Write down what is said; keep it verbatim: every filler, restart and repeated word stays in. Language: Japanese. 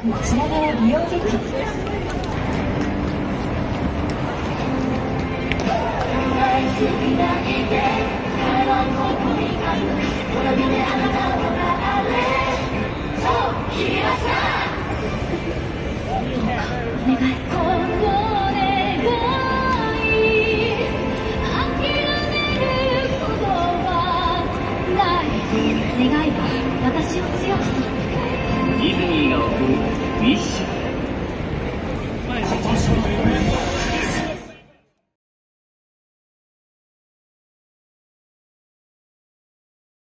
品川美容劇場。 願いは私を強くする。